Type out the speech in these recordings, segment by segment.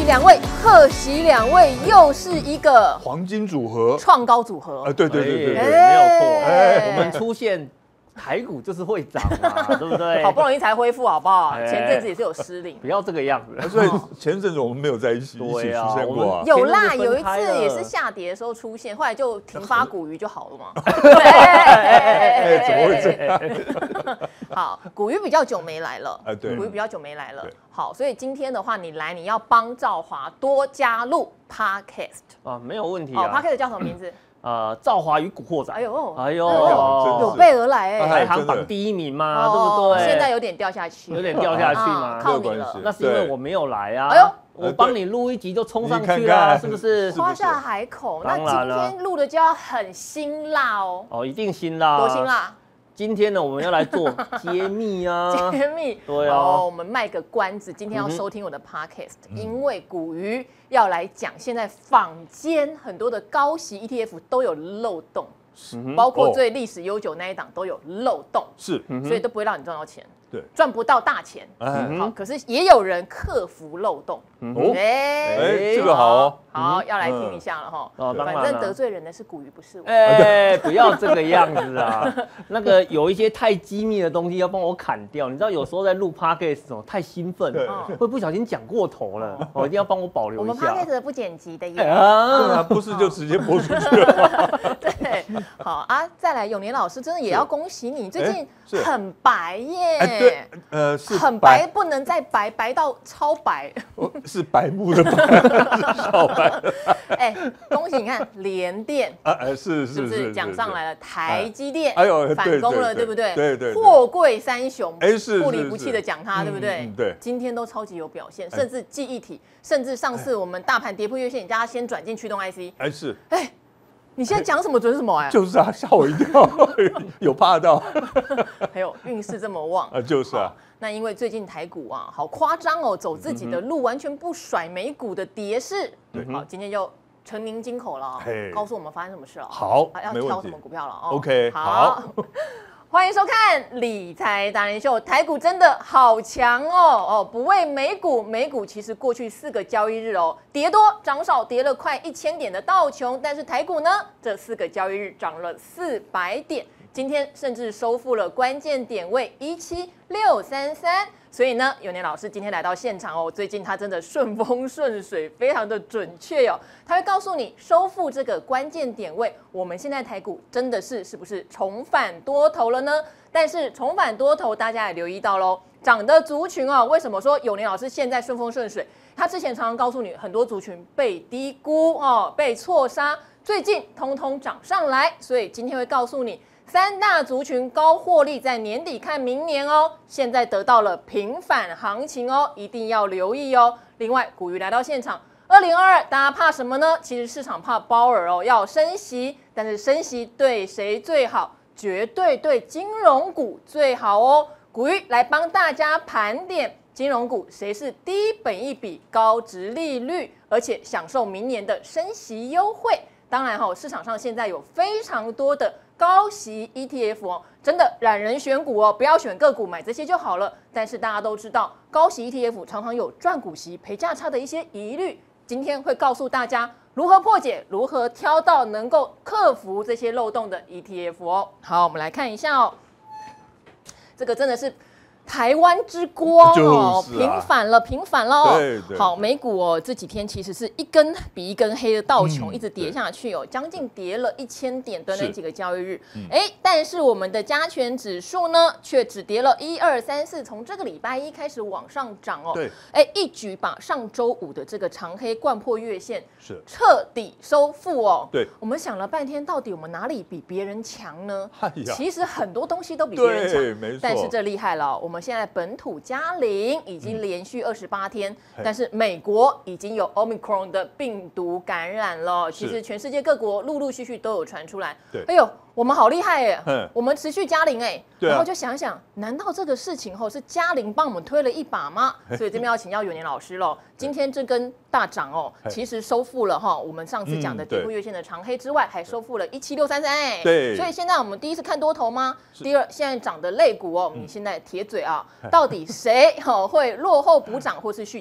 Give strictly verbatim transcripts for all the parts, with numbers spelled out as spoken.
两位，贺喜两位，又是一个黄金组合， 创高组合。 啊，对对对对对， 没有错。 哎我们出现台股就是会涨嘛，对不对？ 好不容易才恢复，好不好？前阵子也是有失灵。 不要这个样子。 所以前阵子我们没有在一起一起出现过啊。 有啦，有一次也是下跌的时候出现，后来就停发股鱼就好了嘛。 哎，怎么会这样？ 好，股鱼比较久没来了， 哎，对， 股鱼比较久没来了。好，所以今天的话，你来你要帮兆华多加入 Podcast 啊，没有问题啊。 哦 ，Podcast 叫什么名字？ 呃，兆华与古惑仔。 哎呦， 哎呦， 有备而来哎， 排行榜第一名嘛，对不对？ 现在有点掉下去， 有点掉下去嘛， 靠你了。 那是因为我没有来啊。 哎呦， 我帮你录一集就冲上去了，是不是？ 夸下海口。那今天录的就要很辛辣哦。 哦，一定辛辣。 多辛辣？ 今天呢，我们要来做揭秘啊！ 揭秘， 对啊。 哦，我们卖个关子，今天要收听我的 podcast，、嗯、因为股鱼要来讲，现在坊间很多的高息 E T F 都有漏洞，嗯、包括最历史悠久那一档都有漏洞， 是、 嗯，所以都不会让你赚到钱。 对， 赚不到大钱，嗯、好，可是也有人克服漏洞， 哦，哎，哎，这个好哦， 好，要来听一下了哈。哦，反正得罪人的是股鱼，不是我。 哎，不要这个样子啊！那个有一些太机密的东西要帮我砍掉，你知道有时候在录 podcast 哦，太兴奋，会不小心讲过头了，我一定要帮我保留一下。 我们 podcast 不剪辑的耶， 对啊，不是就直接播出去了吗？ 对，好啊，再来永年老师，真的也要恭喜你，最近很白耶。 对，呃，是很白，不能再白，白到超白。 是白目的白，是超白。 哎，恭喜你看联电啊，哎，是是是，讲上来了，台积电， 哎呦， 反攻了，对不对？ 对对， 货柜三雄， 哎是， 不离不弃的讲它，对不对？ 对， 今天都超级有表现，甚至记忆体，甚至上次我们大盘跌破月线，你叫他先转进驱动 I C， 哎是， 哎。你现在讲什么准什么哎？ 就是啊，吓我一跳，有怕到。 还有运势这么旺啊，就是啊。 那因为最近台股啊，好夸张哦，走自己的路，完全不甩美股的跌势。好，今天就承您金口了，告诉我们发生什么事了。 好， 要挑什么股票了哦 ？OK， 好。 欢迎收看理财达人秀，台股真的好强哦哦，不为美股，美股其实过去四个交易日哦，跌多涨少，跌了快一千点的道琼，但是台股呢，这四个交易日涨了四百点，今天甚至收复了关键点位一七六三三。所以呢，永年老师今天来到现场哦，最近他真的顺风顺水，非常的准确哦。他会告诉你收复这个关键点位，我们现在台股真的是是不是重返多头了呢？但是重返多头，大家也留意到喽，涨的族群哦，为什么说永年老师现在顺风顺水？他之前常常告诉你，很多族群被低估哦，被错杀，最近通通涨上来，所以今天会告诉你。三大族群高获利，在年底看明年哦。现在得到了平反行情哦，一定要留意哦。另外，股鱼来到现场，二零二二大家怕什么呢？其实市场怕鲍尔哦，要升息，但是升息对谁最好？绝对对金融股最好哦。股鱼来帮大家盘点金融股，谁是低本益比、高殖利率，而且享受明年的升息优惠。当然哈、哦，市场上现在有非常多的高息 E T F 哦，真的懒人选股哦，不要选个股，买这些就好了。但是大家都知道，高息 E T F 常常有赚股息、赔价差的一些疑虑。今天会告诉大家如何破解，如何挑到能够克服这些漏洞的 E T F 哦。好，我们来看一下哦，这个真的是。台湾之光哦， 就是啊、 平反了，平反了哦。 对对好，美股哦，这几天其实是一根比一根黑的道琼、嗯、一直跌下去哦，将近跌了一千点，短短几个交易日。哎、嗯，但是我们的加权指数呢，却只跌了一二三四，从这个礼拜一开始往上涨哦。 对， 哎，一举把上周五的这个长黑掼破月线， 是彻底收复哦。 对， 我们想了半天，到底我们哪里比别人强呢？ 哎呀， 其实很多东西都比别人强， 没错。 但是这厉害了，我们现在本土加零已经连续二十八天、嗯，但是美国已经有 Omicron 的病毒感染了。其实全世界各国陆陆续续都有传出来。 对， 哎呦，我们好厉害耶！我们持续加零哎、 啊， 然后就想想，难道这个事情后是加零帮我们推了一把吗？所以这边要请教永年老师喽。今天这根大涨哦，其实收复了哈我们上次讲的跌破月线的长黑之外，还收复了一七六三三哎。 对， 所以现在我们第一次看多头吗？第二，现在涨的类股哦，你现在铁嘴啊，到底谁哦会落后补涨或是续强？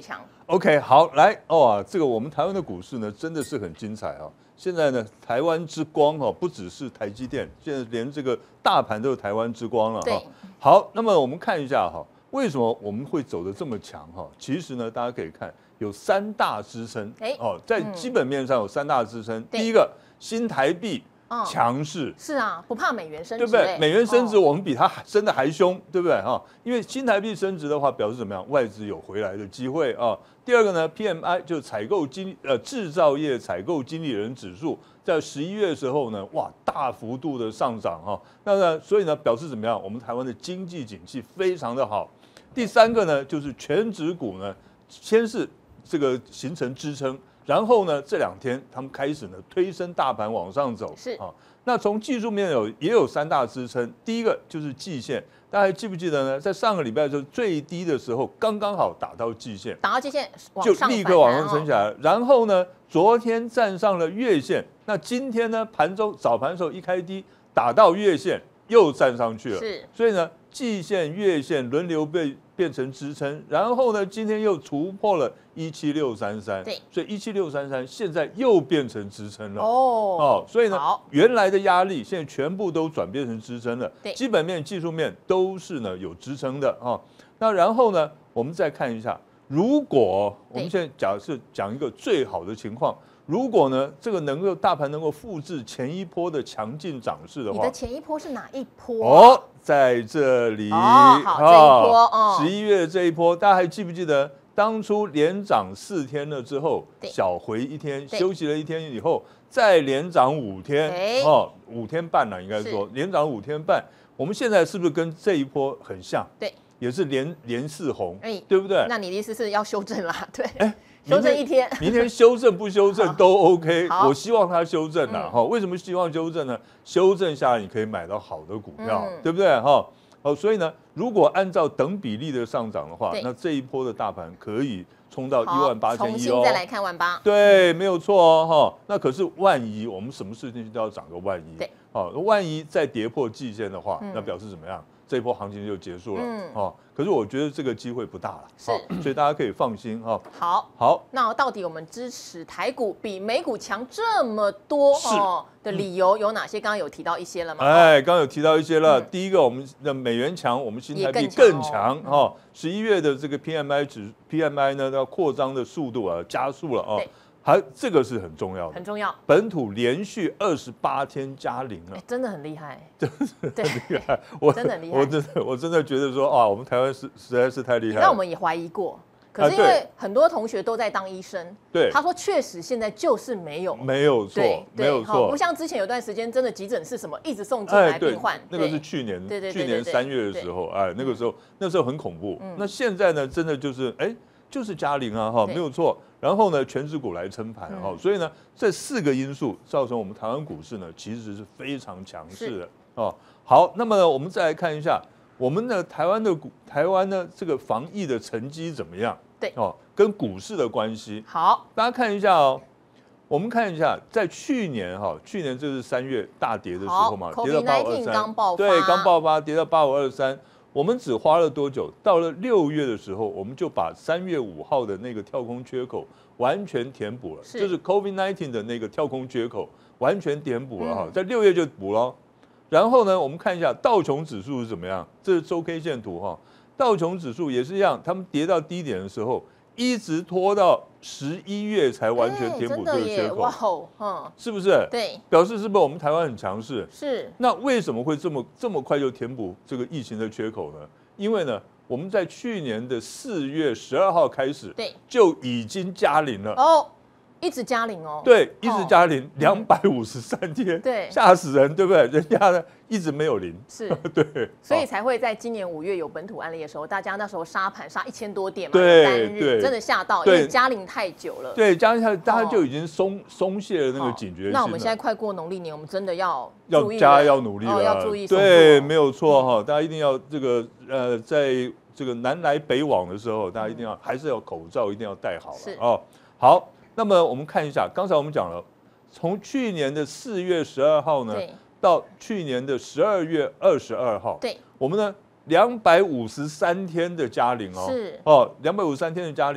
OK， 好，来哦，这个我们台湾的股市呢，真的是很精彩啊。现在呢，台湾之光哈，不只是台积电，现在连这个大盘都是台湾之光了哈。好，那么我们看一下哈，为什么我们会走得这么强哈？其实呢，大家可以看有三大支撑，哦，在基本面上有三大支撑。第一个，新台币强势， 是啊，不怕美元升值， 对不对？美元升值，我们比它升得还凶，对不对哈？因为新台币升值的话，表示怎么样？外资有回来的机会啊。第二个呢 ，P M I 就采购经呃制造业采购经理人指数，在十一月的时候呢，哇，大幅度的上涨哈。那呢，所以呢，表示怎么样？我们台湾的经济景气非常的好。第三个呢，就是全指股呢，先是这个形成支撑。然后呢，这两天他们开始呢推升大盘往上走， 是啊。那从技术面有也有三大支撑，第一个就是季线，大家还记不记得呢？在上个礼拜的时候最低的时候，刚刚好打到季线， 打到季线就立刻往上升起来。然后呢，昨天站上了月线，那今天呢盘中早盘的时候一开低打到月线，又站上去了， 是。 所以呢，季线、月线轮流被变成支撑，然后呢，今天又突破了一七六三三， 对， 所以一七六三三现在又变成支撑了。 哦哦，所以呢，原来的压力现在全部都转变成支撑了。 对， 基本面、技术面都是呢有支撑的啊。那然后呢，我们再看一下，如果我们现在假设讲一个最好的情况。如果呢，这个能够大盘能够复制前一波的强劲涨势的话， 你的前一波是哪一波？ 哦，在这里。 哦，好，这一波哦， 十一月这一波，大家还记不记得当初连涨四天了之后，小回一天，休息了一天以后，再连涨五天，哦，五天半了，应该说连涨五天半。我们现在是不是跟这一波很像？ 对， 也是连连四红，对不对？ 那你的意思是要修正啦？对。修正一天， 明天修正不修正都 OK。我希望它修正啦，哈。为什么希望修正呢？修正下来你可以买到好的股票，对不对？哈，哦，所以呢，如果按照等比例的上涨的话，那这一波的大盘可以冲到一万八千一哦。重新再来看万八， 对，没有错哦，哈。那可是万一我们什么事情都要涨个万一， 对， 哦，万一再跌破季线的话，那表示怎么样？这一波行情就结束了，嗯，哦，可是我觉得这个机会不大了， 是， 所以大家可以放心哈。 好， 好， 那到底我们支持台股比美股强这么多哦的理由有哪些？刚刚有提到一些了吗？ 哎，刚刚有提到一些了。第一个，我们的美元强，我们新台币更强哈。十一月的这个 P M I 指 P M I 呢，要扩张的速度啊加速了啊。还这个是很重要的， 很重要。 本土连续二十八天加零了， 真的很厉害， 真的很厉害。我真的很厉害， 我真的我真的觉得说啊，我们台湾是实在是太厉害了。 那我们也怀疑过，可是因为很多同学都在当医生， 对， 他说确实现在就是没有， 没有错，没有错。 不像之前有段时间真的急诊室什么一直送进来病患， 那个是去年，对对去年三月的时候，哎，那个时候那时候很恐怖。那现在呢，真的就是哎。就是加零啊，哈，没有错。然后呢，全指股来撑盘哈，所以呢，这四个因素造成我们台湾股市呢，其实是非常强势的哦。好，那么呢，我们再来看一下我们的台湾的股，台湾呢这个防疫的成绩怎么样？ 对哦，跟股市的关系。 好， 大家看一下哦。我们看一下，在去年哈，去年这是三月大跌的时候嘛，跌到八五二三，对，刚爆发，跌到八五二三。我们只花了多久？到了六月的时候，我们就把三月五号的那个跳空缺口完全填补了，就是 COVID 十九 的那个跳空缺口完全填补了哈，在六月就补了。然后呢，我们看一下道琼指数是怎么样？这是周 K 线图哈，道琼指数也是一样，他们跌到低点的时候，一直拖到十一月才完全填补这个缺口， 哇吼，嗯， 是不是？ 对， 表示是不是我们台湾很强势？ 是。 那为什么会这么这么快就填补这个疫情的缺口呢？因为呢，我们在去年的四月十二号开始， 对， 就已经加零了。 哦。一直加零哦， 对，一直加零，两百五十三天， 对， 吓死人，对不对？人家呢一直没有零， 是， 对， 所以才会在今年五月有本土案例的时候，大家那时候杀盘杀一千多点嘛， 对单日真的吓到，因为加零太久了， 对，加零太，大家就已经松松懈了那个警觉性。 那我们现在快过农历年，我们真的要要加要努力了， 要注意， 对，没有错哈，大家一定要这个呃，在这个南来北往的时候，大家一定要还是要口罩一定要戴好了哦，好。那么我们看一下，刚才我们讲了，从去年的四月十二号呢，到去年的十二月二十二号， 对， 我们呢两百五十三天的加零哦， 是哦，两百五十三天的加零，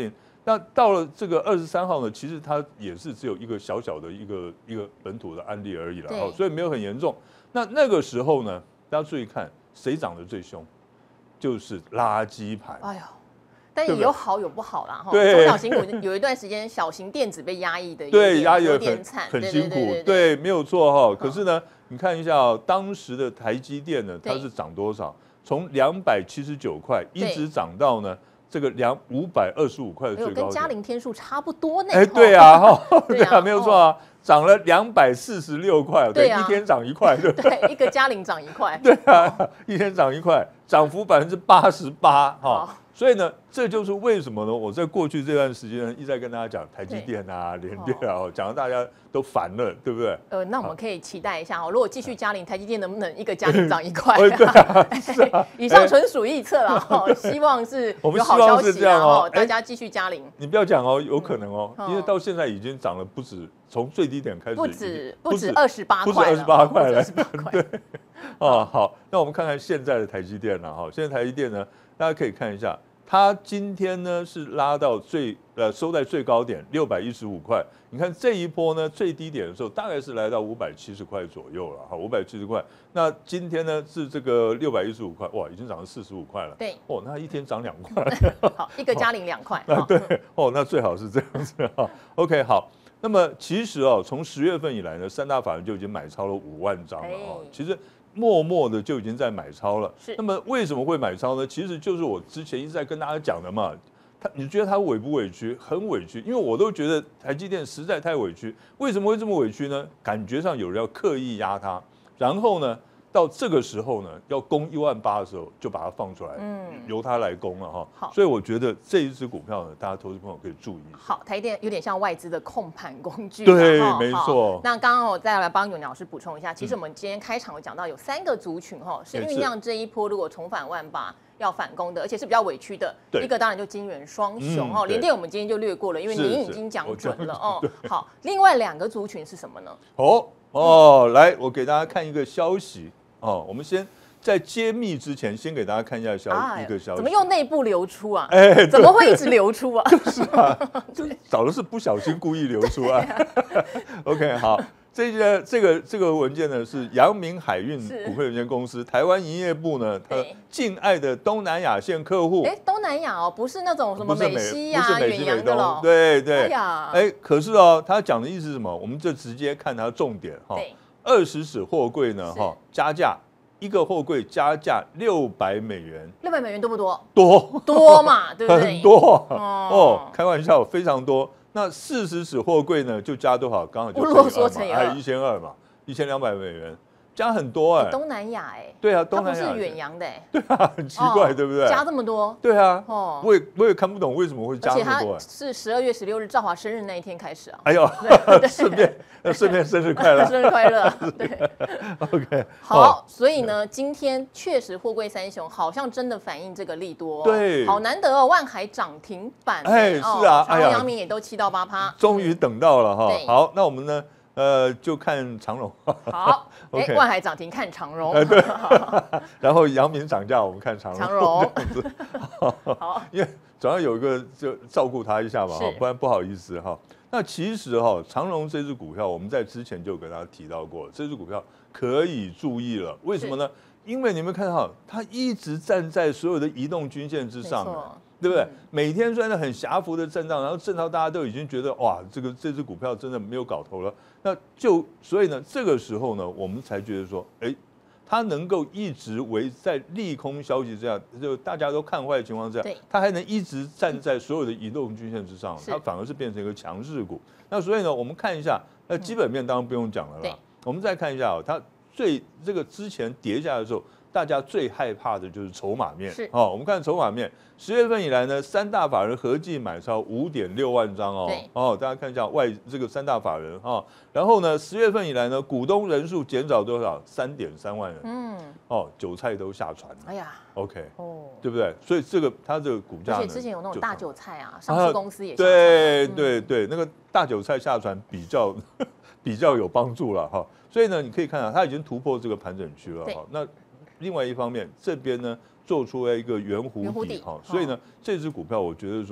那到了这个二十三号呢，其实它也是只有一个小小的一个一个本土的案例而已了，哦，所以没有很严重。那那个时候呢，大家注意看，谁涨得最凶？就是垃圾盘。 哎呦，但也有好有不好啦，哈。 对， 中小型股有一段时间，小型电子被压抑的， 对，压抑有点惨， 很辛苦，对，没有错哈。可是呢，你看一下哦，当时的台积电呢，它是涨多少？从两百七十九块一直涨到呢。这个两五百二十五块的最高点， 跟嘉陵天数差不多呢。 哎，对啊，哈，对啊，没有错啊，涨了两百四十六块，对，一天涨一块，对， 对，一个嘉陵涨一块， 对啊，一天涨一块，涨幅百分之八十八，哈。所以呢，这就是为什么呢？我在过去这段时间呢，一直在跟大家讲台积电啊、联电啊，讲到大家都烦了，对不对？ 呃，那我们可以期待一下哦，如果继续嘉陵，台积电能不能一个嘉陵涨一块？ 对啊， 以上纯属臆测啦，哈，希望是有好消息啊，哦，大家继续嘉陵。 你不要讲哦，有可能哦，因为到现在已经涨了不止，从最低点开始， 不止不止二十八块， 不止二十八块了， 对。 哦，好，那我们看看现在的台积电了哈，现在台积电呢，大家可以看一下。它今天呢是拉到最呃收在最高点六百一十五块，你看这一波呢最低点的时候大概是来到五百七十块左右了，好，五百七十块。那今天呢是这个六百一十五块，哇，已经涨了四十五块了。 对， 哦，那一天涨两块， 好，一个嘉陵两块。 啊，对，哦，那最好是这样子哈。OK， 好，那么其实哦，从十月份以来呢，三大法人就已经买超了五万张了哦，其实。默默的就已经在买超了， 是。 那么为什么会买超呢？其实就是我之前一直在跟大家讲的嘛。他，你觉得他委不委屈？很委屈，因为我都觉得台积电实在太委屈。为什么会这么委屈呢？感觉上有人要刻意压它，然后呢，到这个时候呢，要攻一万八的时候，就把它放出来，嗯，由它来攻了哈。好，所以我觉得这一只股票呢，大家投资朋友可以注意一下。 好，台积电有点像外资的控盘工具。 对，没错。 那刚刚我再来帮永年老师补充一下，其实我们今天开场有讲到有三个族群哈，是酝酿这一波如果重返万八要反攻的，而且是比较委屈的。一个当然就金元双雄哦，联电我们今天就略过了，因为您已经讲准了哦。好，另外两个族群是什么呢？ 哦哦，来，我给大家看一个消息。哦，我们先在揭秘之前，先给大家看一下消、啊、一个消息。 怎么又内部流出啊？哎，怎么会一直流出啊？ 就是啊，就早的是不小心故意流出啊。OK， 好，这个这个这个文件呢是阳明海运股份有限公司台湾营业部呢，它敬爱的东南亚线客户。 哎，东南亚哦，不是那种什么美西呀、远洋的了。 对对。哎呀，哎，可是哦，他讲的意思是什么？我们就直接看它重点哈。二十尺货柜呢，哈，加价一个货柜加价六百美元， 六百美元多不多？ 多多嘛，对不对？ 很多哦，开玩笑，非常多。那四十尺货柜呢，就加多少？刚好就乘以二嘛，还一千二嘛，一千两百美元。加很多哎， 东南亚哎， 对啊，东南亚它不是远洋的哎， 对啊，很奇怪，对不对？ 加这么多， 对啊，哦，我也我也看不懂为什么会加这么多。 是十二月十六日兆华生日那一天开始啊。 哎呦，顺便顺便生日快乐， 生日快乐，对 ，OK， 好，所以呢，今天确实货柜三雄好像真的反映这个利多， 对， 好难得哦，万海涨停板， 哎，是啊， 长荣、阳明也都七到八趴， 终于等到了哈。好，那我们呢？呃，就看长荣。 好，哎，万海涨停看长荣。 对。然后阳明涨价，我们看长荣。 长荣。 这样子。好。因为总要有一个就照顾他一下嘛，哈，不然不好意思哈。那其实哈，长荣这支股票，我们在之前就跟大家提到过，这支股票可以注意了。为什么呢？因为你们看到它一直站在所有的移动均线之上。对不对？每天虽然很狭幅的震荡，然后震到大家都已经觉得哇，这个这只股票真的没有搞头了。那就所以呢，这个时候呢，我们才觉得说，哎，它能够一直维在利空消息这样，就大家都看坏的情况下，它还能一直站在所有的移动均线之上，它反而是变成一个强势股。那所以呢，我们看一下，那基本面当然不用讲了啦。我们再看一下哦，它最这个之前跌下来的时候。大家最害怕的就是筹码面，是哦。我们看筹码面，十月份以来呢，三大法人合计买超五点六万张哦，哦，大家看一下外这个三大法人哈、哦。然后呢，十月份以来呢，股东人数减少多少？三点三万人，嗯，哦，韭菜都下船了，哎呀 ，OK， 哦，对不对？所以这个它这个股价呢， 而且之前有那种大韭菜啊，上市公司也下船、啊、对对对，那个大韭菜下船比较比较有帮助了哈。所以呢，你可以看到它已经突破这个盘整区了哈。那另外一方面，这边呢做出了一个圆弧底哈，所以呢，这支股票我觉得说，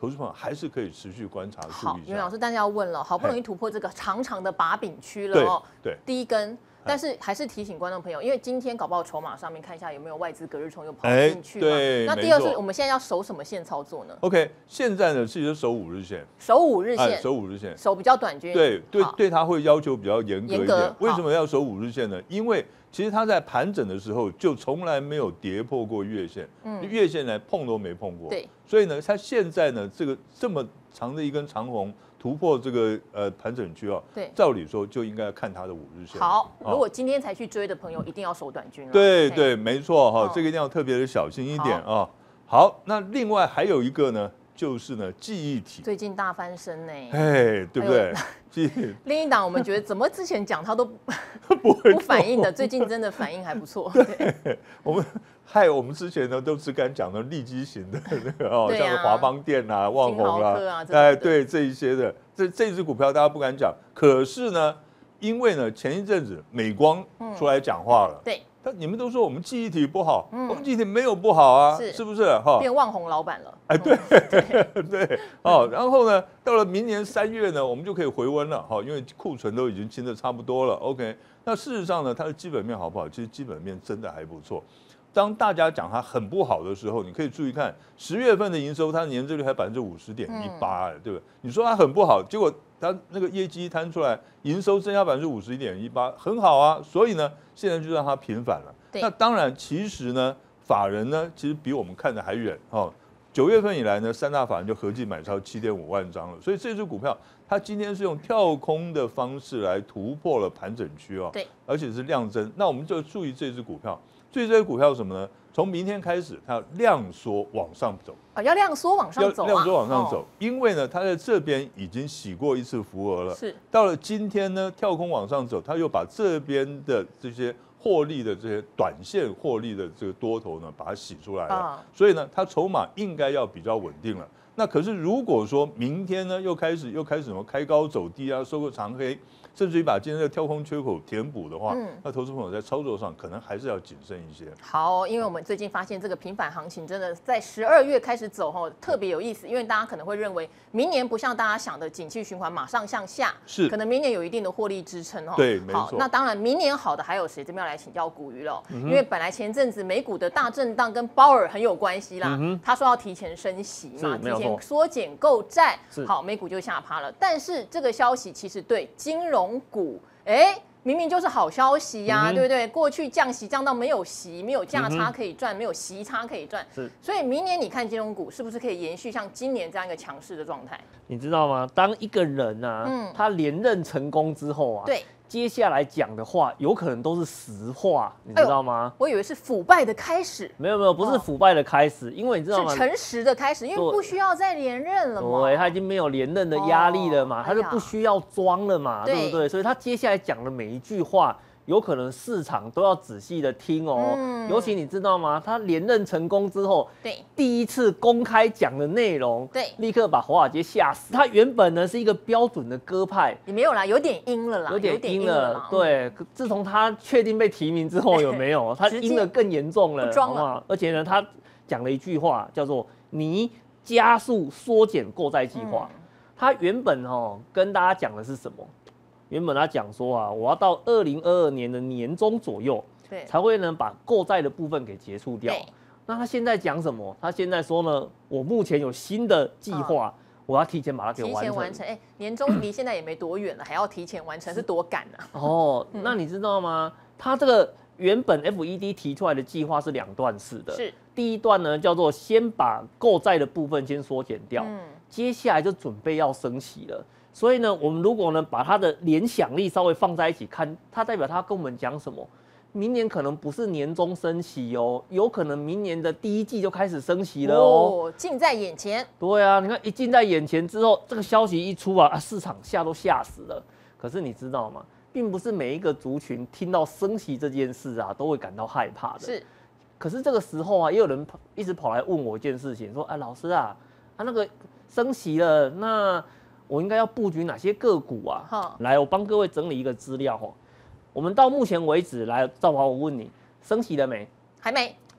投资朋友还是可以持续观察注好， 意一下。 袁老师，大家要问了，好不容易突破这个长长的把柄区了哦， 对， 第一根。但是还是提醒观众朋友，因为今天搞不好筹码上面看一下有没有外资隔日冲又跑进去嘛。 对， 那第二是我们现在要守什么线操作呢 ？OK， 现在呢，其实守五日线， 守五日线， 守五日线， 守比较短均。 对对对，它会要求比较严格一点。为什么要守五日线呢？因为其实它在盘整的时候就从来没有跌破过月线，嗯，月线来碰都没碰过。 对， 所以呢，它现在呢，这个这么长的一根长红。突破这个呃盘整区啊， 对， 照理说就应该看它的五日线。 好，如果今天才去追的朋友，一定要守短均了。 对对，没错哈，这个一定要特别的小心一点啊。好，那另外还有一个呢，就是呢记忆体， 最近大翻身呢， 哎，对不对？记忆另一档我们觉得怎么之前讲它都不不反应的，最近真的反应还不错。 对，我们害我们之前呢都只敢讲的利基型的那个哦，像是华邦电啊、旺宏啊，哎，对这一些的，这这支股票大家不敢讲。可是呢，因为呢前一阵子美光出来讲话了， 对， 他你们都说我们记忆体不好，我们记忆体没有不好啊，是不是？哈， 变旺宏老板了。 哎，对对哦，然后呢，到了明年三月呢，我们就可以回温了哈，因为库存都已经清得差不多了。OK， 那事实上呢，它的基本面好不好？其实基本面真的还不错。当大家讲它很不好的时候，你可以注意看十月份的营收，它的年增率还百分之五十点一八，哎，对不对？你说它很不好，结果它那个业绩一摊出来，营收增加百分之五十一点一八，很好啊。所以呢，现在就让它平反了。那当然，其实呢，法人呢，其实比我们看的还远哦。九月份以来呢，三大法人就合计买超七点五万张了。所以这支股票，它今天是用跳空的方式来突破了盘整区哦， 对， 而且是量增。那我们就注意这支股票。注意这支股票是什么呢？从明天开始，它要量缩往上走啊，要量缩往上走、啊， 量缩往上走，哦、因为呢，它在这边已经洗过一次浮额了， 是到了今天呢，跳空往上走，它又把这边的这些获利的这些短线获利的这个多头呢，把它洗出来了，啊、所以呢，它筹码应该要比较稳定了。那可是如果说明天呢，又开始又开始什么开高走低啊，收个长黑。甚至于把今天的跳空缺口填补的话，嗯、那投资朋友在操作上可能还是要谨慎一些。 好，因为我们最近发现这个平反行情真的在十二月开始走吼，特别有意思。因为大家可能会认为明年不像大家想的景气循环马上向下， 是可能明年有一定的获利支撑哦。 对，没错。 那当然，明年好的还有谁？这边要来请教股鱼了，嗯、因为本来前阵子美股的大震荡跟鲍尔很有关系啦，嗯、他说要提前升息嘛，提前缩减购债，好，美股就下趴了。但是这个消息其实对金融股。哎，明明就是好消息呀、啊，嗯、对不对？过去降息降到没有息，没有价差可以赚，嗯、没有息差可以赚， 是。 所以明年你看金融股是不是可以延续像今年这样一个强势的状态？ 你知道吗？当一个人啊，嗯、他连任成功之后啊， 对。 接下来讲的话，有可能都是实话，你知道吗？ 哎、我以为是腐败的开始。 没有没有，不是腐败的开始，哦、因为你知道吗？ 是诚实的开始，因为不需要再连任了嘛。 对，他已经没有连任的压力了嘛，哦、他就不需要装了嘛，对, 对不对？所以他接下来讲的每一句话，有可能市场都要仔细的听哦。嗯、尤其你知道吗？他连任成功之后， 对， 第一次公开讲的内容， 对， 立刻把华尔街吓死。他原本呢是一个标准的鸽派， 也没有啦，有点阴了啦， 有点阴了。了对，嗯、自从他确定被提名之后，有没有？他阴的更严重了， 不装了。 而且呢，他讲了一句话，叫做“你加速缩减购债计划”嗯。他原本哦跟大家讲的是什么？原本他讲说啊，我要到二零二二年的年中左右， 对， 才会呢把购债的部分给结束掉。那他现在讲什么？他现在说呢，我目前有新的计划，哦、我要提前把它给完成。 提前完成，哎、欸，年终离现在也没多远了，还要提前完成，是多赶啊！ 哦，嗯、那你知道吗？他这个原本 F E D 提出来的计划是两段式的， 是第一段呢叫做先把购债的部分先缩减掉，嗯、接下来就准备要升息了。所以呢，我们如果呢把它的联想力稍微放在一起看，它代表它跟我们讲什么？明年可能不是年终升息哦，有可能明年的第一季就开始升息了哦， 哦，近在眼前。 对啊，你看一近在眼前之后，这个消息一出啊，啊市场吓都吓死了。可是你知道吗？并不是每一个族群听到升息这件事啊，都会感到害怕的。 是。 可是这个时候啊，也有人一直跑来问我一件事情，说：“哎，老师啊，啊那个升息了，那我应该要布局哪些个股啊？”好，来，我帮各位整理一个资料哦。我们到目前为止，来，赵华，我问你，升息了没？ 还没。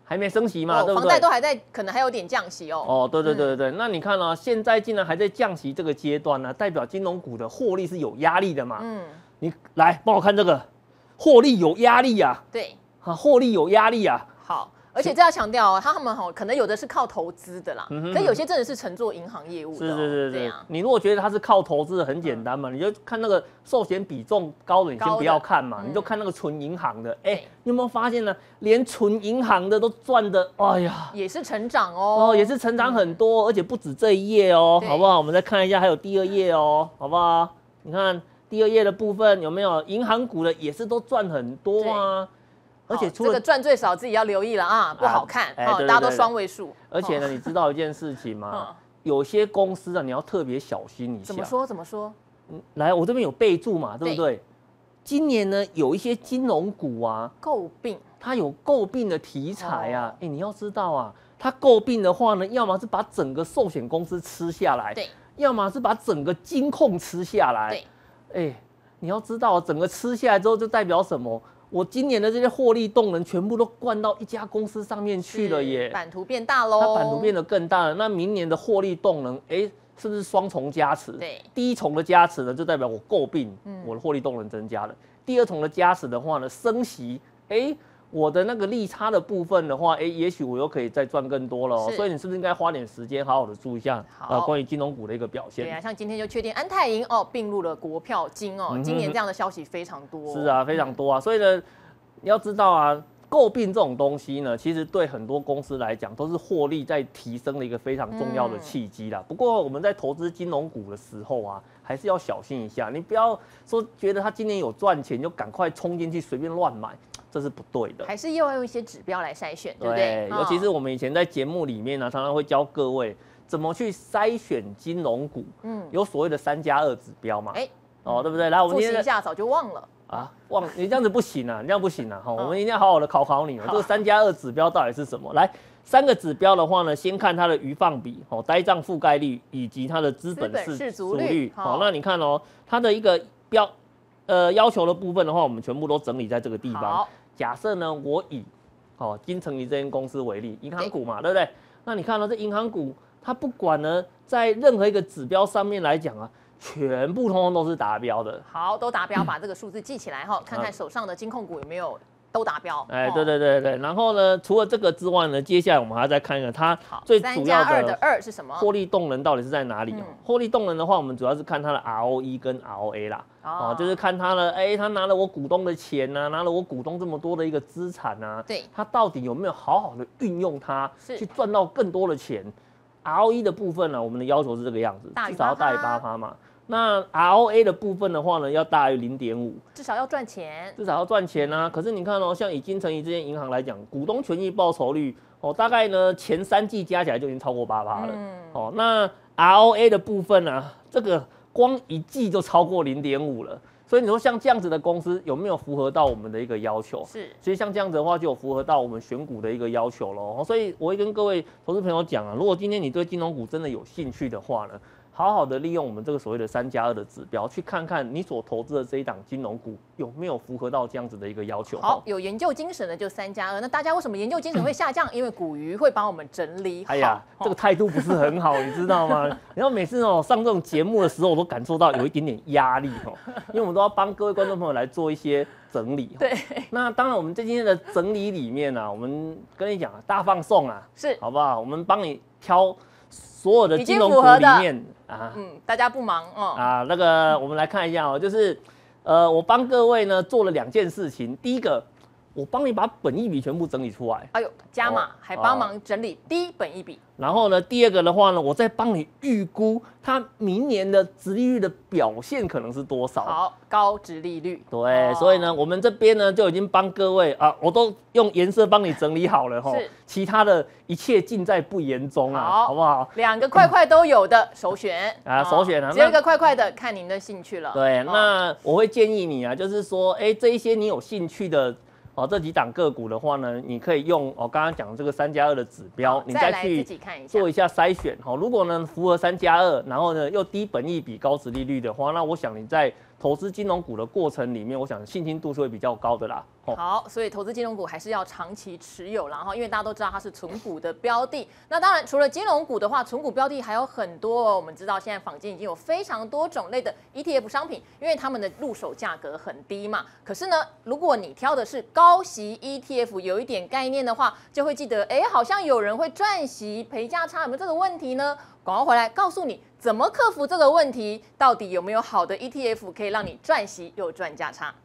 还没升息嘛， 哦、 对不对？ 房贷都还在，可能还有点降息哦。 哦，对对对对对，嗯、那你看啊，现在竟然还在降息这个阶段呢、啊，代表金融股的获利是有压力的嘛。嗯，你来帮我看这个，获利有压力啊。 对， 啊，获利有压力啊。 好。而且这要强调哦，他们哈可能有的是靠投资的啦，嗯、可有些真的是承做银行业务的、哦。 是是是是。你如果觉得他是靠投资的，很简单嘛，嗯、你就看那个寿险比重高的，你先不要看嘛，嗯、你就看那个纯银行的。哎、欸，你有没有发现呢？连纯银行的都赚的，哎呀， 也是成长哦， 哦，也是成长很多，嗯、而且不止这一页哦，好不好？我们再看一下，还有第二页哦，好不好？你看第二页的部分有没有银行股的，也是都赚很多啊。而且除了这个赚最少，自己要留意了啊，不好看啊，欸、大家都双位数。 而且呢，你知道一件事情吗？有些公司啊，你要特别小心一下。 怎么说？怎么说？ 嗯，来，我这边有备注嘛，对不对？今年呢，有一些金融股啊， 诟病， 它有诟病的题材啊。哎、哦欸，你要知道啊，它诟病的话呢，要么是把整个寿险公司吃下来， 对； 要么是把整个金控吃下来， 对。 哎、欸，你要知道，整个吃下来之后，就代表什么？我今年的这些获利动能全部都灌到一家公司上面去了耶， 版图变大喽， 它版图变得更大了。那明年的获利动能，哎、欸，是不是双重加持？ 对， 第一重的加持呢，就代表我诟病，嗯、我的获利动能增加了。第二重的加持的话呢，升息，哎、欸，我的那个利差的部分的话，哎、欸，也许我又可以再赚更多了哦。所以你是不是应该花点时间好好的注意一下呃关于金融股的一个表现？ 对啊，像今天就确定安泰银哦并入了国票金哦，嗯、今年这样的消息非常多。 是啊，非常多啊，所以呢。你要知道啊，诟病这种东西呢，其实对很多公司来讲都是获利在提升的一个非常重要的契机啦。嗯、不过我们在投资金融股的时候啊，还是要小心一下，你不要说觉得他今年有赚钱就赶快冲进去随便乱买，这是不对的。 还是又要用一些指标来筛选，对不对？ 对，尤其是我们以前在节目里面呢、啊，常常会教各位怎么去筛选金融股，嗯，有所谓的三加二指标嘛，哎、欸，哦，对不对？来，我们复习一下，早就忘了。 啊，忘你这样子不行啊，你这样不行啊！哈，我们一定要好好的考考你哦。这个三加二指标到底是什么？来，三个指标的话呢，先看它的余放比、哦，呆账覆盖率以及它的资本适足率。好，那你看哦，它的一个标呃要求的部分的话，我们全部都整理在这个地方。假设呢，我以哦金城仪这间公司为例，银行股嘛，对不对？那你看到、哦、这银行股，它不管呢，在任何一个指标上面来讲啊。全部通通都是达标的， 好，都达标，把这个数字记起来哈，看看手上的金控股有没有都达标。 哎，对对对对，然后呢，除了这个之外呢，接下来我们还要再看一个它最主要的三加二的二是什么？ 获利动能到底是在哪里？嗯、获利动能的话，我们主要是看它的 R O E 跟 R O A 啦，哦，哦就是看它呢，哎，它拿了我股东的钱呐、啊，拿了我股东这么多的一个资产啊， 对， 它到底有没有好好的运用它，去赚到更多的钱 ？R O E 的部分呢，我们的要求是这个样子，至少要大于八趴嘛。那 R O A 的部分的话呢，要大于零点五， 至少要赚钱， 至少要赚钱啊。可是你看哦，像以金城仪这间银行来讲，股东权益报酬率哦，大概呢前三季加起来就已经超过八趴了。嗯、哦，那 R O A 的部分啊，这个光一季就超过零点五了。所以你说像这样子的公司有没有符合到我们的一个要求？ 是， 所以像这样子的话，就有符合到我们选股的一个要求咯。所以我会跟各位投资朋友讲啊，如果今天你对金融股真的有兴趣的话呢，好好的利用我们这个所谓的三加二的指标，去看看你所投资的这一档金融股有没有符合到这样子的一个要求。 好，有研究精神的就三加二。那大家为什么研究精神会下降？因为股鱼会帮我们整理好。 哎呀，这个态度不是很好，你知道吗？然后每次哦上这种节目的时候，我都感受到有一点点压力哦，因为我们都要帮各位观众朋友来做一些整理。 对。 那当然，我们今天的整理里面呢、啊，我们跟你讲啊，大放送啊， 是好不好？我们帮你挑。所有的金融股里面啊， 嗯，大家不忙哦。 啊，那个我们来看一下哦，就是，呃，我帮各位呢做了两件事情。第一个，我帮你把本益比全部整理出来。 哎呦，加码、哦、还帮忙整理低本益比。 然后呢，第二个的话呢，我再帮你预估它明年的殖利率的表现可能是多少。 好，高殖利率。 对，哦、所以呢，我们这边呢就已经帮各位啊，我都用颜色帮你整理好了哈。是。其他的一切尽在不言中啊，好, 好不好？ 两个块块都有的首选啊，首选啊， 只有一个块块的，看您的兴趣了。 对，哦、那我会建议你啊，就是说，哎、欸，这一些你有兴趣的。哦，这几档个股的话呢，你可以用我刚刚讲这个三加二的指标，你再去做一下筛选。好，如果呢符合三加二，然后呢又低本益比、高殖利率的话，那我想你在投资金融股的过程里面，我想信心度是会比较高的啦。 哦、好，所以投资金融股还是要长期持有啦，哈，因为大家都知道它是存股的标的。那当然，除了金融股的话，存股标的还有很多、哦。我们知道现在坊间已经有非常多种类的 E T F 商品，因为他们的入手价格很低嘛。可是呢，如果你挑的是高息 E T F， 有一点概念的话，就会记得，哎，好像有人会赚息赔价差，有没有这个问题呢？广告回来告诉你怎么克服这个问题，到底有没有好的 E T F 可以让你赚息又赚价差？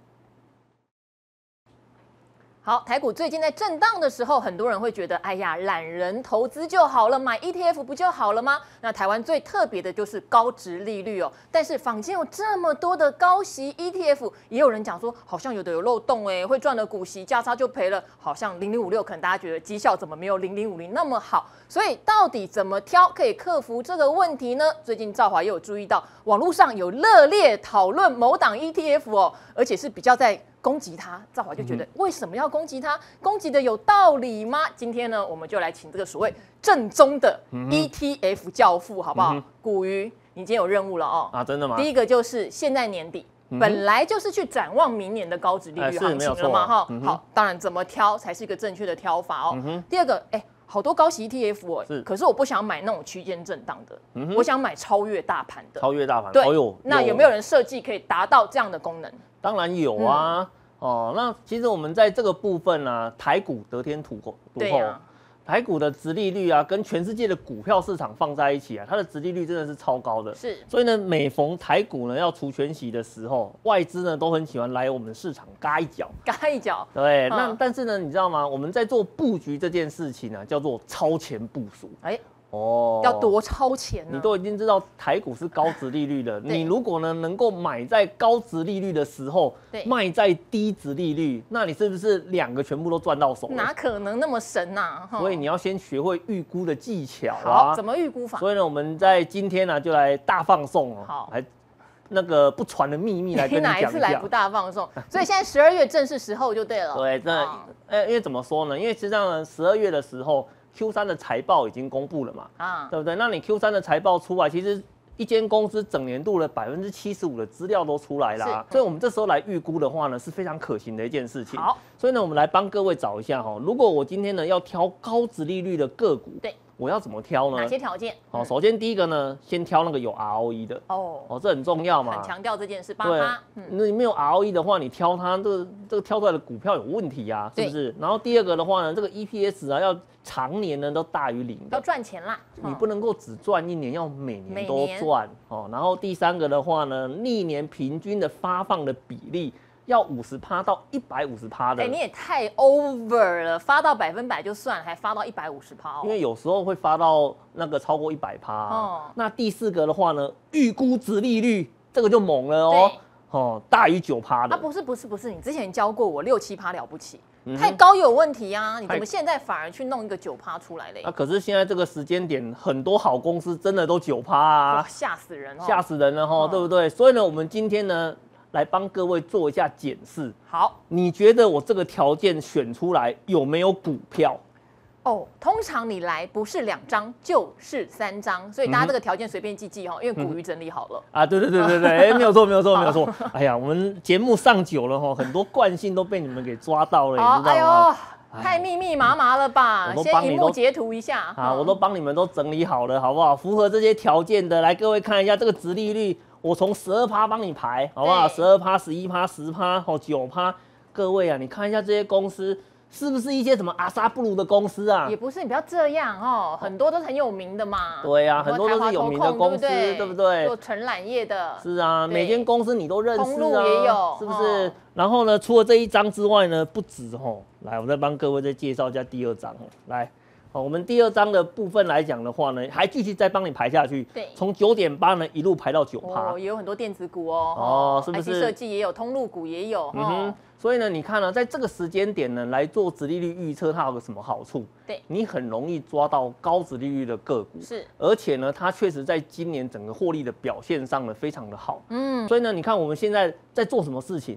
好，台股最近在震荡的时候，很多人会觉得，哎呀，懒人投资就好了，买 E T F 不就好了吗？那台湾最特别的就是高殖利率哦。但是坊间有这么多的高息 E T F， 也有人讲说，好像有的有漏洞哎，会赚了股息价差就赔了，好像零零五六，可能大家觉得绩效怎么没有零零五零那么好？所以到底怎么挑可以克服这个问题呢？最近兆华也有注意到，网络上有热烈讨论某档 E T F 哦，而且是比较在攻击他，兆华就觉得为什么要攻击他？攻击的有道理吗？今天呢，我们就来请这个所谓正宗的 E T F 教父，好不好？古鱼，你今天有任务了哦。 啊，真的吗？ 第一个就是现在年底。本来就是去展望明年的高殖利率行情了嘛，哈、嗯，好，当然怎么挑才是一个正确的挑法哦。嗯、第二个，哎、欸，好多高息 E T F 哦，可是我不想买那种区间震荡的，嗯、我想买超越大盘的。 超越大盘， 对， 哦呦， 那有没有人设计可以达到这样的功能？ 当然有啊，嗯、哦，那其实我们在这个部分呢、啊，台股得天独厚，对啊。台股的殖利率啊，跟全世界的股票市场放在一起啊，它的殖利率真的是超高的。 是， 所以呢，每逢台股呢要除权息的时候，外资呢都很喜欢来我们市场嘎一脚， 嘎一脚。 对，嗯、那但是呢，你知道吗？我们在做布局这件事情呢、啊，叫做超前部署。哎、欸。 哦，要多超前呢？ 你都已经知道台股是高殖利率的，你如果呢能够买在高殖利率的时候，卖在低殖利率，那你是不是两个全部都赚到手了？ 哪可能那么神呐、 啊？所以你要先学会预估的技巧啊。 好，怎么预估法？ 所以呢，我们在今天呢、啊、就来大放送哦， 好， 来那个不传的秘密来跟你讲一下。 哪一次来不大放送？所以现在十二月正是时候就对了。 对，这呃，因为怎么说呢？因为实际上呢，十二月的时候。Q 三的财报已经公布了嘛，啊，对不对？那你 Q 三的财报出来，其实一间公司整年度的百分之七十五的资料都出来啦，所以我们这时候来预估的话呢，是非常可行的一件事情。 好， 所以呢，我们来帮各位找一下哈，如果我今天呢要挑高殖利率的个股， 对， 我要怎么挑呢？ 哪些条件？ 好，首先第一个呢，先挑那个有 R O E 的哦，哦，这很重要嘛， 很强调这件事。对， 那你没有 R O E 的话，你挑它这个这个挑出来的股票有问题啊，是不是？然后第二个的话呢，这个 E P S 啊要常年呢都大于零的， 要赚钱啦， 你不能够只赚一年，要每年都赚哦。然后第三个的话呢，历年平均的发放的比例。要五十趴到一百五十趴的， 哎，你也太 over 了，发到百分百就算，还发到一百五十趴哦。 因为有时候会发到那个超过一百趴。哦。那第四个的话呢，预估殖利率这个就猛了哦，哦，大于九趴的。 啊，不是不是不是，你之前教过我六七趴了不起，嗯、太高有问题啊！你怎么现在反而去弄一个九趴出来嘞？ 啊，可是现在这个时间点，很多好公司真的都九趴啊， 吓死人哦， 吓死人了哈、哦，对不对？所以呢，我们今天呢。来帮各位做一下检视。 好， 你觉得我这个条件选出来有没有股票？ 哦，通常你来不是两张就是三张，所以大家这个条件随便记记哈，因为古鱼整理好了、 嗯、啊。对对对对对，没有错没有错没有错。哎呀，我们节目上久了哈，很多惯性都被你们给抓到了，你知道吗？哎呦， 太密密麻麻了吧？先荧幕截图一下啊，我都帮你们都整理好了，好不好？符合这些条件的，来各位看一下这个殖利率。我从十二趴帮你排，好不好？十二趴、十一趴、十趴、哦九趴，各位啊，你看一下这些公司是不是一些什么阿萨布鲁的公司啊？ 也不是，你不要这样哦，很多都是很有名的嘛。 对啊，很多都是有名的公司，对不对？ 做承揽业的。 是啊，每间公司你都认识啊， 通路也有， 是不是？哦、然后呢，除了这一张之外呢，不止哦。来，我再帮各位再介绍一下第二张哦，来。好，我们第二章的部分来讲的话呢，还继续再帮你排下去。 对， 从九点八呢一路排到九趴。 哦，也有很多电子股哦。 哦，是不是？ I C 设计也有，通路股也有。嗯哼。 所以呢，你看呢、啊，在这个时间点呢来做殖利率预测，它有个什么好处？ 对， 你很容易抓到高殖利率的个股。 是， 而且呢，它确实在今年整个获利的表现上呢非常的好。嗯，所以呢，你看我们现在在做什么事情？我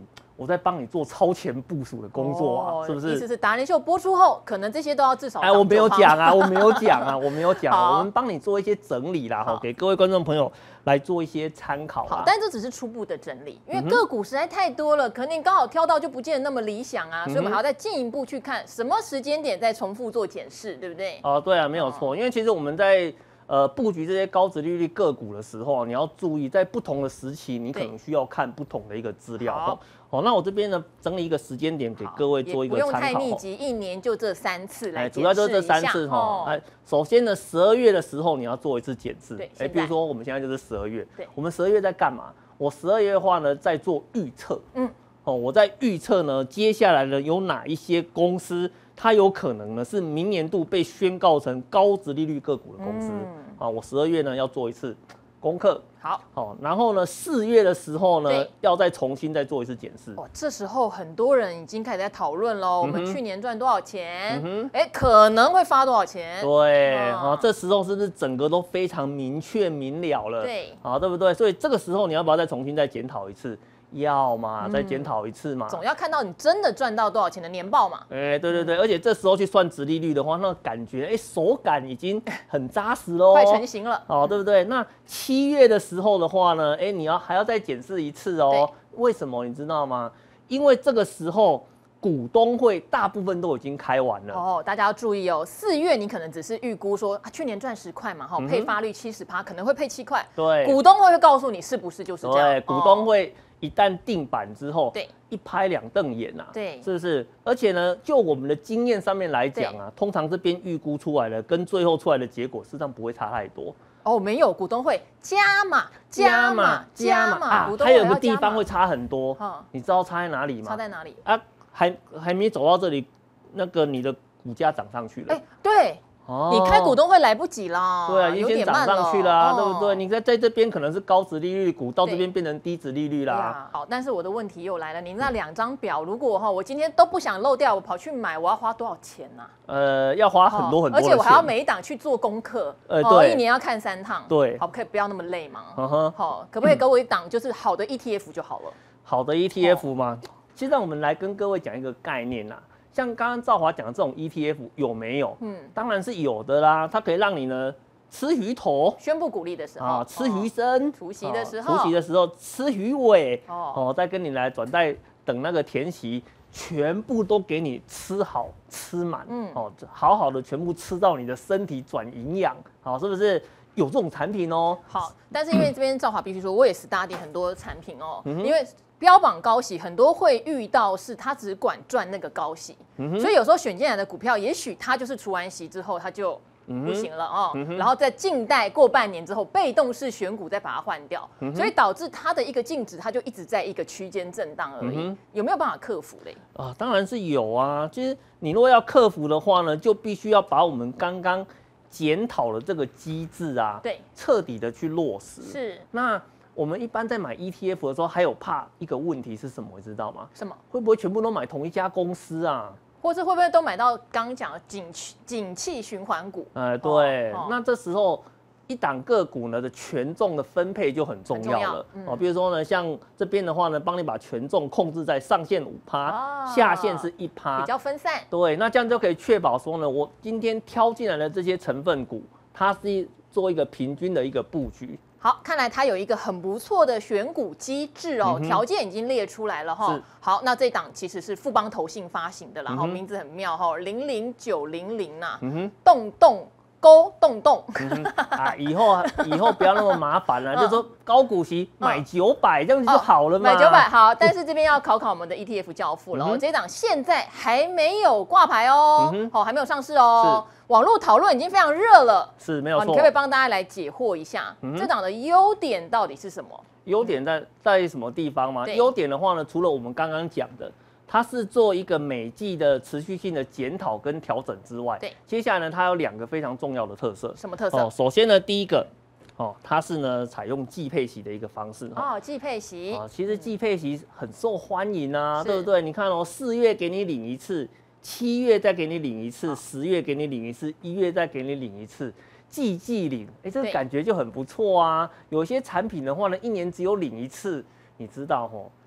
我在帮你做超前部署的工作啊，哦、是不是？ 意思是达人秀播出后，可能这些都要至少哎，我没有讲啊，我没有讲啊，我没有讲、啊，我们帮你做一些整理啦，哈，给各位观众朋友来做一些参考。 好，但这只是初步的整理，因为个股实在太多了，可能刚好挑到就不见得那么理想啊，所以我们还要再进一步去看什么时间点再重复做检视，对不对？ 哦，对啊，没有错，因为其实我们在。呃，布局这些高殖利率个股的时候，你要注意，在不同的时期，你可能需要看不同的一个资料。好，好，那我这边呢，整理一个时间点给各位做一个参考。 不用太密集，一年就这三次来检视一下。 主要就是这三次哈。哎，首先呢，十二月的时候你要做一次检视。 哎， 比如说我们现在就是十二月，我们十二月在干嘛？我十二月的话呢，在做预测。嗯。哦，我在预测呢，接下来呢有哪一些公司，它有可能呢是明年度被宣告成高殖利率个股的公司。嗯啊，我十二月呢要做一次功课， 好， 好，然后呢四月的时候呢要再重新再做一次检视。 哦，这时候很多人已经开始在讨论喽，我们去年赚多少钱？嗯哎，可能会发多少钱？ 对，啊，这时候是不是整个都非常明确明了了？ 对， 啊，对不对？所以这个时候你要不要再重新再检讨一次？要嘛，再检讨一次嘛， 总要看到你真的赚到多少钱的年报嘛。 哎，对对对，而且这时候去算殖利率的话，那感觉哎手感已经很扎实喽， 快成型了， 哦，对不对？那七月的时候的话呢，哎，你要还要再检视一次哦。为什么你知道吗？因为这个时候股东会大部分都已经开完了哦，大家要注意哦。四月你可能只是预估说啊，去年赚十块嘛，哈，配发率七十趴，可能会配七块。 对， 股东会会告诉你是不是就是这样。 对，股东会。一旦定板之后， 对， 一拍两瞪眼呐， 对， 是不是？而且呢，就我们的经验上面来讲啊，通常这边预估出来的跟最后出来的结果，事实上不会差太多。 哦，没有，股东会加码、加码、加码啊，还有个地方会差很多，你知道差在哪里吗？ 差在哪里啊？还还没走到这里，那个你的股价涨上去了。 哎，对。你开股东会来不及啦， 对啊，已经先涨上去啦，对不对？你在在这边可能是高殖利率股，到这边变成低殖利率啦。 好，但是我的问题又来了，你那两张表，如果哈我今天都不想漏掉，我跑去买，我要花多少钱呢？ 呃，要花很多很多， 而且我还要每一档去做功课，呃，对，一年要看三趟， 对， 好，可以不要那么累吗？嗯哼，好，可不可以给我一档就是好的 E T F 就好了？ 好的 E T F 吗？其实让我们来跟各位讲一个概念啦。像刚刚兆华讲的这种 E T F 有没有？嗯，当然是有的啦。它可以让你呢吃鱼头， 宣布股利的时候啊， 吃鱼身， 除息的时候， 除息的时候吃鱼尾，哦，再跟你来转贷等那个填息，全部都给你吃好吃满，嗯，哦，好好的全部吃到你的身体转营养，好，是不是？有这种产品哦。 好，但是因为这边兆华必须说，我也是study很多产品哦，因为。标榜高息，很多会遇到是他只管赚那个高息，嗯、所以有时候选进来的股票，也许他就是除完息之后他就不行了哦，嗯、然后在静待过半年之后，被动式选股再把它换掉，嗯、所以导致它的一个净值，它就一直在一个区间震荡而已。嗯、有没有办法克服嘞？ 啊，当然是有啊。其实你如果要克服的话呢，就必须要把我们刚刚检讨的这个机制啊， 对， 彻底的去落实。 是那。我们一般在买 E T F 的时候，还有怕一个问题是什么？你知道吗？ 什么？ 会不会全部都买同一家公司啊？ 或是会不会都买到刚刚讲的景景气循环股？ 呃，对。哦、那这时候一档个股呢的权重的分配就很重要了。嗯、哦，比如说呢，像这边的话呢，帮你把权重控制在上限五趴，哦、下限是一趴， 比较分散。 对，那这样就可以确保说呢，我今天挑进来的这些成分股，它是做一个平均的一个布局。 好，看来它有一个很不错的选股机制哦，嗯、条件已经列出来了哈。好，那这档其实是富邦投信发行的，然后、嗯、名字很妙哈，零零九零零呐，动动勾动动、 嗯、啊，以后以后不要那么麻烦了，嗯、就说高股息买九百这样子就好了嘛。 买九百好，但是这边要考考我们的 E T F 教父了，嗯、这档现在还没有挂牌哦，嗯、哦还没有上市哦。网络讨论已经非常热了， 是没有错。 你可不可以帮大家来解惑一下，嗯、这档的优点到底是什么？ 优点在在什么地方吗？优点的话呢，除了我们刚刚讲的，它是做一个每季的持续性的检讨跟调整之外， 对， 接下来呢，它有两个非常重要的特色。 什么特色？ 哦，首先呢，第一个，哦，它是呢采用季配息的一个方式。 哦，季配息。 啊，其实季配息很受欢迎啊，嗯、对不对？你看哦，四月给你领一次。七月再给你领一次，十月给你领一次，一月再给你领一次，季季领，哎，这个感觉就很不错啊。有些产品的话呢，一年只有领一次，你知道吼，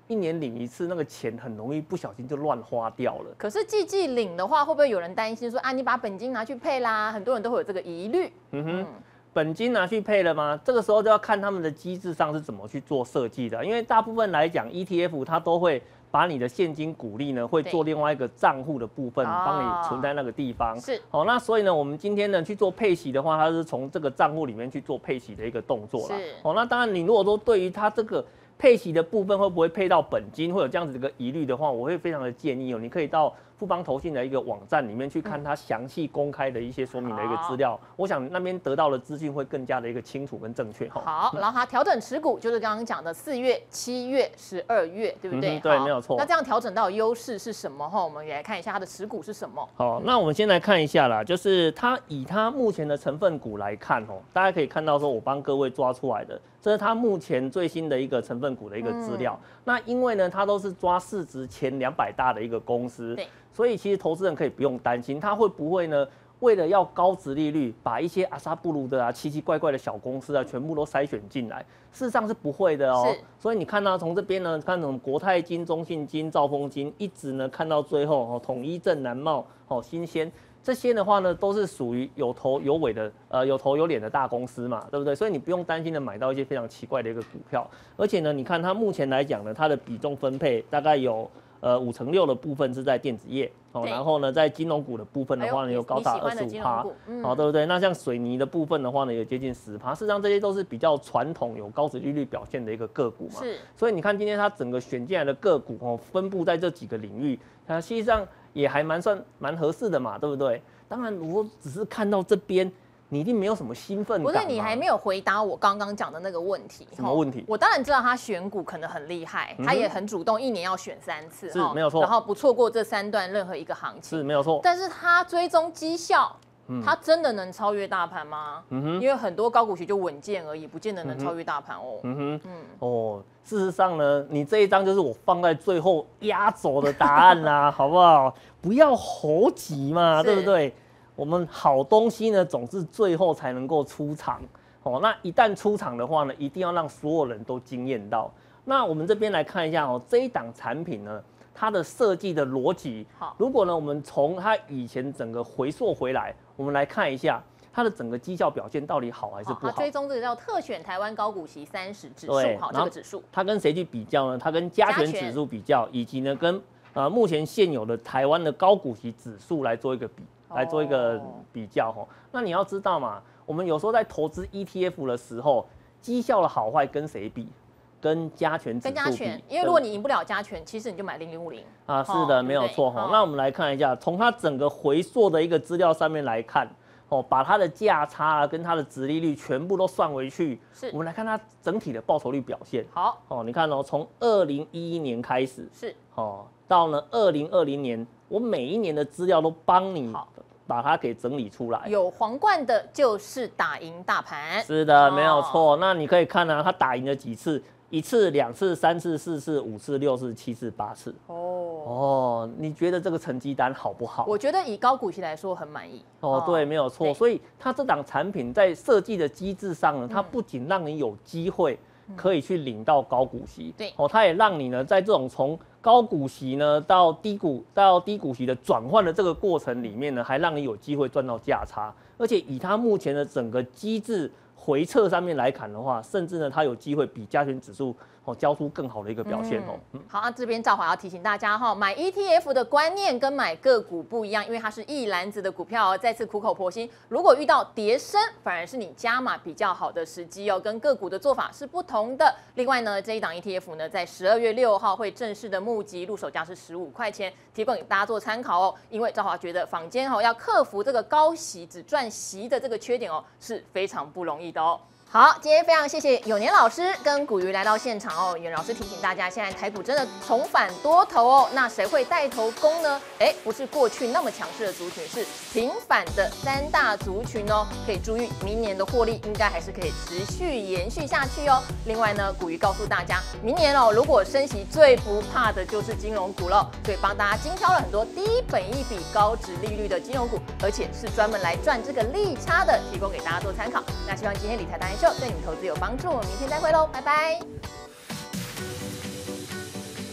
一年领一次，那个钱很容易不小心就乱花掉了。 可是季季领的话，会不会有人担心说啊，你把本金拿去配啦？很多人都会有这个疑虑。嗯哼。嗯本金拿去配了吗？这个时候就要看他们的机制上是怎么去做设计的。因为大部分来讲 ，E T F 它都会把你的现金股利呢，会做另外一个账户的部分，帮你存在那个地方。 是。 好、哦，那所以呢，我们今天呢去做配息的话，它是从这个账户里面去做配息的一个动作啦。是。哦，那当然，你如果说对于它这个配息的部分会不会配到本金，会有这样子的一个疑虑的话，我会非常的建议哦，你可以到富邦投信的一个网站里面去看它详细公开的一些说明的一个资料，嗯、我想那边得到的资讯会更加的一个清楚跟正确哈。 好，然后它调整持股就是刚刚讲的四月、七月、十二月，对不对？ 嗯、对，没有错。 那这样调整到优势是什么哈？我们也来看一下它的持股是什么。 好，那我们先来看一下啦，就是它以它目前的成分股来看哦，大家可以看到说我帮各位抓出来的，这是它目前最新的一个成分股的一个资料。嗯、那因为呢，它都是抓市值前两百大的一个公司，对。所以其实投资人可以不用担心，他会不会呢？为了要高殖利率，把一些阿萨布鲁的啊、奇奇怪怪的小公司啊，全部都筛选进来？事实上是不会的哦。所以你看到从这边呢，看从国泰金、中信金、兆丰金，一直呢看到最后哦，统一、正南茂、哦新鲜这些的话呢，都是属于有头有尾的，呃有头有脸的大公司嘛，对不对？所以你不用担心的买到一些非常奇怪的一个股票，而且呢，你看它目前来讲呢，它的比重分配大概有。呃，五成六的部分是在电子业哦，然后呢，在金融股的部分的话呢，有高达二十五趴，好，对不对？那像水泥的部分的话呢，有接近十趴。事实上，这些都是比较传统、有高殖利率表现的一个个股嘛。是。所以你看今天它整个选进来的个股哦，分布在这几个领域，它实际上也还蛮算蛮合适的嘛，对不对？当然，如果只是看到这边。你一定没有什么兴奋感。 不是，你还没有回答我刚刚讲的那个问题。 什么问题？ 我当然知道他选股可能很厉害，嗯、他也很主动，一年要选三次， 是没有错。 然后不错过这三段任何一个行情， 是没有错。 但是他追踪绩效，嗯、他真的能超越大盘吗？嗯哼，因为很多高股息就稳健而已，不见得能超越大盘哦。嗯哼，嗯哦，事实上呢，你这一张就是我放在最后压轴的答案啦，好不好？不要猴急嘛，对不对？我们好东西呢，总是最后才能够出场哦。那一旦出场的话呢，一定要让所有人都惊艳到。那我们这边来看一下哦，这一档产品呢，它的设计的逻辑。好，如果呢，我们从它以前整个回溯回来，我们来看一下它的整个绩效表现到底好还是不好。 追踪这个叫特选台湾高股息三十指数，好，这个指数它跟谁去比较呢？它跟加权指数比较，以及呢跟呃目前现有的台湾的高股息指数来做一个比。来做一个比较哈，那你要知道嘛，我们有时候在投资 E T F 的时候，绩效的好坏跟谁比？跟加权指数比。跟加权， 因为如果你赢不了加权，其实你就买零零五零啊，是的，没有错哈。那我们来看一下，从它整个回溯的一个资料上面来看，哦，把它的价差啊跟它的殖利率全部都算回去，是，我们来看它整体的报酬率表现。 好， 哦，你看哦，从二零一一年开始， 是， 哦，到呢二零二零年。我每一年的资料都帮你把它给整理出来， 有皇冠的就是打赢大盘， 是的，没有错。那你可以看啊，他打赢了几次？一次、两次、三次、四次、五次、六次、七次、八次。哦哦，你觉得这个成绩单好不好？ 我觉得以高股息来说很满意。 哦，对，没有错。所以它这档产品在设计的机制上呢，它不仅让你有机会可以去领到高股息，对，哦，它也让你呢在这种从高股息呢到低股到低股息的转换的这个过程里面呢，还让你有机会赚到价差，而且以它目前的整个机制回测上面来看的话，甚至呢它有机会比加权指数哦交出更好的一个表现哦。 嗯、好，那这边兆华要提醒大家哈，买 E T F 的观念跟买个股不一样，因为它是一篮子的股票哦。再次苦口婆心，如果遇到跌升，反而是你加码比较好的时机哦，跟个股的做法是不同的。另外呢，这一档 E T F 呢，在十二月六号会正式的募集，入手价是十五块钱，提供给大家做参考哦。因为兆华觉得坊间哦要克服这个高息只赚息的这个缺点哦，是非常不容易的哦。好，今天非常谢谢永年老师跟古鱼来到现场哦。永年老师提醒大家，现在台股真的重返多头哦。那谁会带头攻呢？哎，不是过去那么强势的族群，是平反的三大族群哦。可以注意，明年的获利应该还是可以持续延续下去哦。另外呢，古鱼告诉大家，明年哦，如果升息最不怕的就是金融股了，所以帮大家精挑了很多低本益比、高殖利率的金融股，而且是专门来赚这个利差的，提供给大家做参考。那希望今天理财达人秀对你们投资有帮助，我们明天再会喽，拜拜。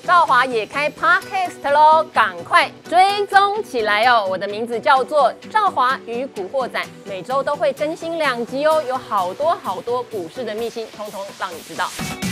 兆华也开 Podcast 喽，赶快追踪起来哦！我的名字叫做兆华与古惑仔，每周都会更新两集哦，有好多好多股市的秘辛，通通让你知道。